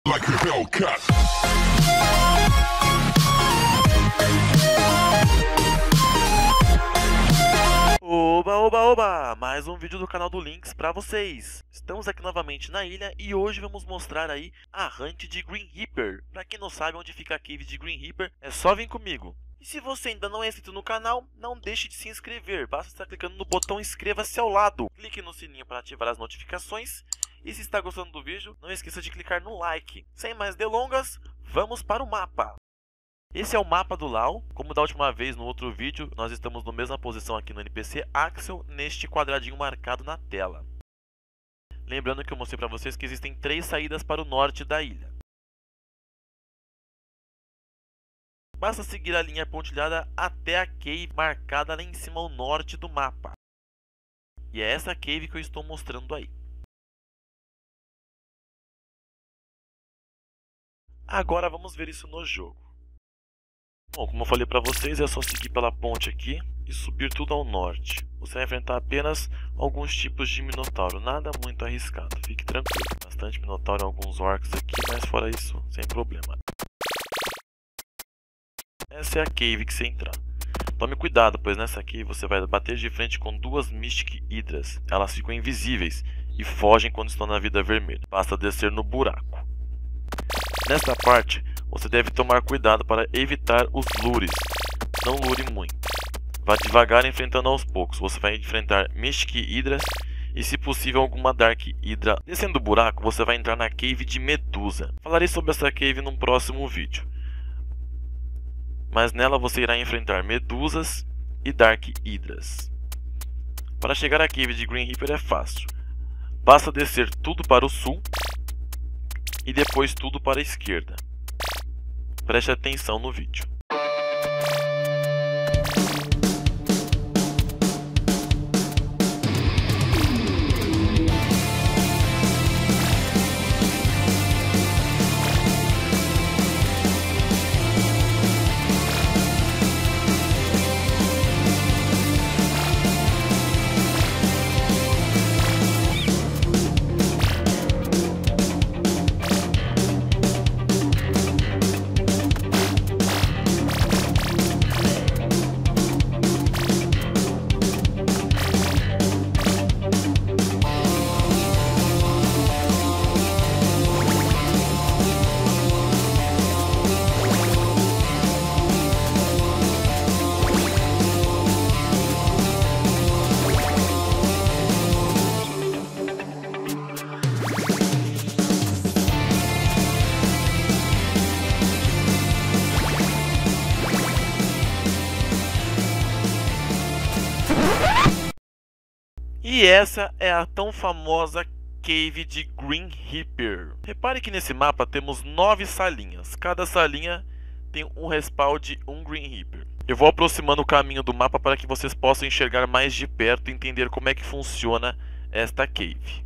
like a Hellcat. Oba, oba, oba! Mais um vídeo do canal do Lynx pra vocês. Estamos aqui novamente na ilha e hoje vamos mostrar aí a hunt de Green Reaper. Pra quem não sabe onde fica a cave de Green Reaper, é só vir comigo. E se você ainda não é inscrito no canal, não deixe de se inscrever. Basta estar clicando no botão inscreva-se ao lado. Clique no sininho para ativar as notificações. E se está gostando do vídeo, não esqueça de clicar no like. Sem mais delongas, vamos para o mapa. Esse é o mapa do Lau. Como da última vez no outro vídeo, nós estamos na mesma posição aqui no NPC Axel, neste quadradinho marcado na tela. Lembrando que eu mostrei para vocês que existem 3 saídas para o norte da ilha. Basta seguir a linha pontilhada até a cave marcada lá em cima ao norte do mapa. E é essa cave que eu estou mostrando aí. Agora vamos ver isso no jogo. Bom, como eu falei para vocês, é só seguir pela ponte aqui e subir tudo ao norte. Você vai enfrentar apenas alguns tipos de minotauro, nada muito arriscado, fique tranquilo. Bastante minotauro e alguns orcs aqui, mas fora isso, sem problema. Essa é a cave que você entrar. Tome cuidado, pois nessa cave você vai bater de frente com 2 Mystic Hydras. Elas ficam invisíveis e fogem quando estão na vida vermelha. Basta descer no buraco. Nesta parte, você deve tomar cuidado para evitar os lures. Não lure muito. Vá devagar enfrentando aos poucos. Você vai enfrentar Mystic Hydras e, se possível, alguma Dark Hydra. Descendo o buraco, você vai entrar na cave de Medusa. Falarei sobre essa cave num próximo vídeo. Mas nela você irá enfrentar Medusas e Dark Hydras. Para chegar à cave de Green Reaper é fácil. Basta descer tudo para o sul e depois tudo para a esquerda. Preste atenção no vídeo. E essa é a tão famosa cave de Green Reaper. Repare que nesse mapa temos 9 salinhas. Cada salinha tem um respawn de um Green Reaper. Eu vou aproximando o caminho do mapa para que vocês possam enxergar mais de perto e entender como é que funciona esta cave.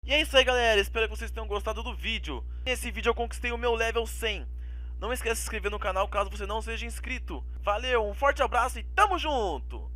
E é isso aí, galera, espero que vocês tenham gostado do vídeo. Nesse vídeo eu conquistei o meu level 100. Não esqueça de se inscrever no canal caso você não seja inscrito. Valeu, um forte abraço e tamo junto!